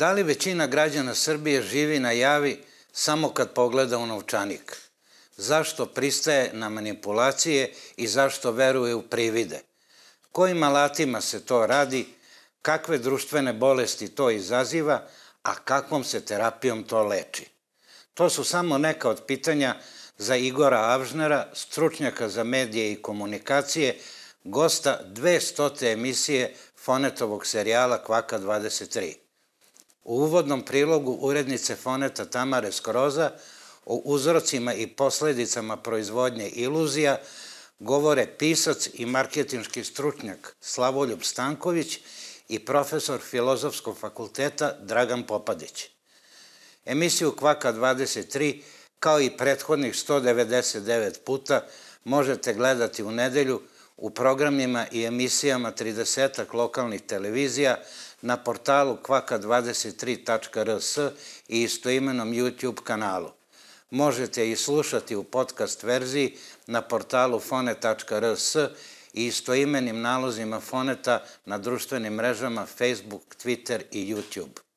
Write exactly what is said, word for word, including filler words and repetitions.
Da li većina građana Srbije živi na javi samo kad pogleda u novčanik? Zašto pristaje na manipulacije i zašto veruje u privide? Kojim alatima se to radi, kakve društvene bolesti to izaziva, a kakvom se terapijom to leči? To su samo neka od pitanja za Igora Avžnera, stručnjaka za medije i komunikacije, gosta dvestote emisije Fonetovog serijala Kvaka dvadeset tri. U uvodnom prilogu urednice Foneta Tamare Skroza o uzrocima i posledicama proizvodnje iluzija govore pisac i marketinški stručnjak Slavoljub Stanković i profesor Filozofskog fakulteta Dragan Popadić. Emisiju Kvaka dvadeset tri, kao i prethodnih sto devedeset devet puta, možete gledati u nedelju u programima i emisijama tridesetak lokalnih televizija na portalu kvaka dvadeset tri tačka rs i istoimenom YouTube kanalu. Možete i slušati u podcast verziji na portalu fone tačka rs i istoimenim nalozima Foneta na društvenim mrežama Facebook, Twitter i YouTube.